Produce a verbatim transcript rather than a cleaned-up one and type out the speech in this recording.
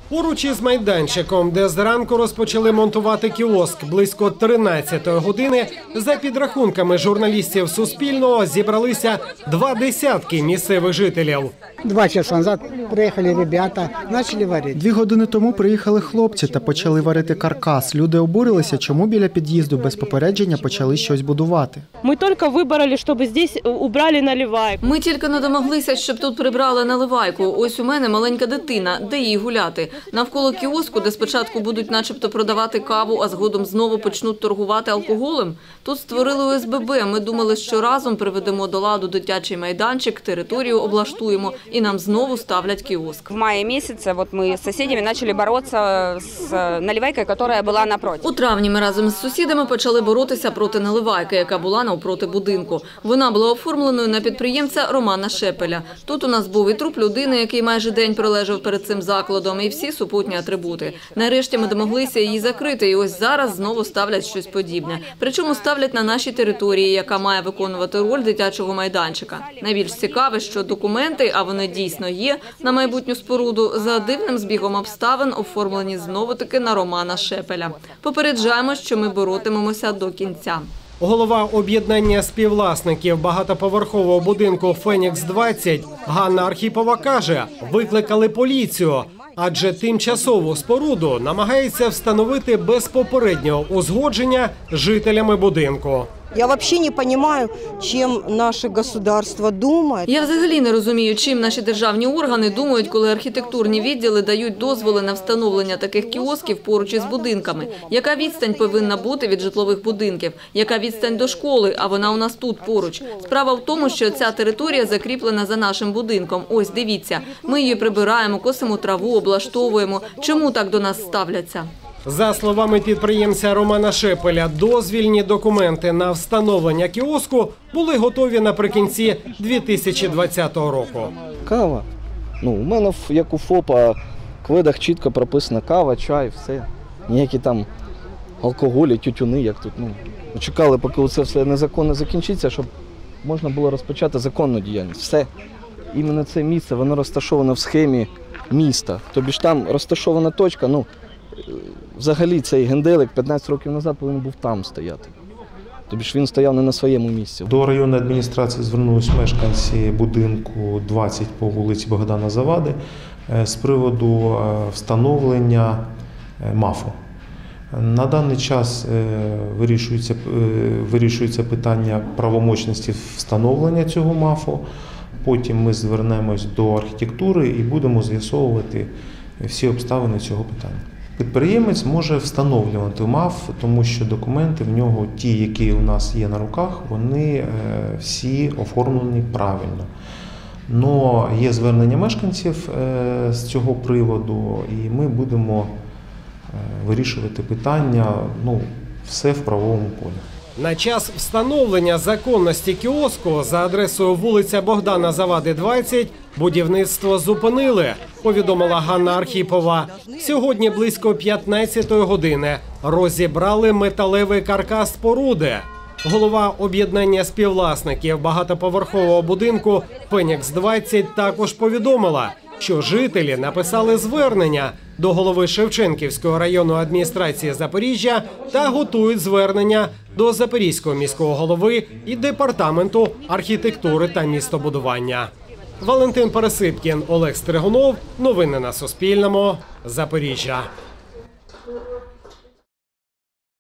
Поруч із майданчиком, де зранку розпочали монтувати кіоск близько тринадцятої години, за підрахунками журналістів Суспільного, зібралися два десятки місцевих жителів. Два часа назад приїхали ребята, почали варити. Дві години тому приїхали хлопці та почали варити каркас. Люди обурилися, чому біля під'їзду без попередження почали щось будувати. Ми тільки вибрали, щоб тут убрали наливайку. Ми тільки не домоглися, щоб тут прибрали наливайку. Ось у мене маленька дитина, де їй гуляти? Навколо кіоску, де спочатку будуть начебто продавати каву, а згодом знову почнуть торгувати алкоголем. Тут створили О С Б Б. Ми думали, що разом приведемо до ладу дитячий майданчик, територію облаштуємо і нам знову ставлять кіоск. В мае месяце вот мы с соседями начали бороться с наливайкой, которая была напротив. У травні ми разом з сусідами почали боротися проти наливайки, яка була навпроти будинку. Вона була оформленою на підприємця Романа Шепеля. Тут у нас був і труп людини, який майже день пролежав перед цим закладом, і всі супутні атрибути. Нарешті ми домоглися її закрити, і ось зараз знову ставлять щось подібне. Причому ставлять на нашій території, яка має виконувати роль дитячого майданчика. Найбільш цікаве, що документи, а вони дійсно є, на майбутню споруду, за дивним збігом обставин оформлені знову-таки на Романа Шепеля. Попереджаємо, що ми боротимемося до кінця. Голова об'єднання співвласників багатоповерхового будинку «Фенікс двадцять» Ганна Архіпова каже, викликали поліцію, адже тимчасову споруду намагається встановити без попереднього узгодження жителями будинку. Я взагалі не розумію, чим наше государство думає. Я взагалі не розумію, чим наші державні органи думають, коли архітектурні відділи дають дозволи на встановлення таких кіосків поруч із будинками. Яка відстань повинна бути від житлових будинків? Яка відстань до школи, а вона у нас тут поруч? Справа в тому, що ця територія закріплена за нашим будинком. Ось, дивіться, ми її прибираємо, косимо траву, облаштовуємо. Чому так до нас ставляться? За словами підприємця Романа Шепеля, дозвільні документи на встановлення кіоску були готові наприкінці дві тисячі двадцятого року. Кава. Ну, у мене, як у ФОПа, в видах чітко прописано кава, чай, все. Ніякі там алкоголі, тютюни, як тут. Ну, чекали, поки це все незаконно закінчиться, щоб можна було розпочати законну діяльність. Все. Іменно це місце, воно розташоване в схемі міста. Тобі ж там розташована точка, ну, взагалі цей генделик п'ятнадцять років назад повинен був там стояти. Тобі ж він стояв не на своєму місці. До районної адміністрації звернулись мешканці будинку двадцять по вулиці Богдана Завади з приводу встановлення МАФу. На даний час вирішується, вирішується питання правомочності встановлення цього МАФу. Потім ми звернемось до архітектури і будемо з'ясовувати всі обставини цього питання. Підприємець може встановлювати МАФ, тому що документи в нього, ті, які у нас є на руках, вони всі оформлені правильно. Но є звернення мешканців з цього приводу, і ми будемо вирішувати питання, ну, все в правовому полі. На час встановлення законності кіоску за адресою вулиця Богдана Завади, двадцять, будівництво зупинили, повідомила Ганна Архіпова. Сьогодні близько п'ятнадцятої години розібрали металевий каркас споруди. Голова об'єднання співвласників багатоповерхового будинку «Фенікс двадцять» також повідомила, що жителі написали звернення до голови Шевченківської районної адміністрації Запоріжжя та готують звернення до Запорізького міського голови і департаменту архітектури та містобудування. Валентин Пересипкін, Олег Стригунов. Новини на Суспільному. Запоріжжя.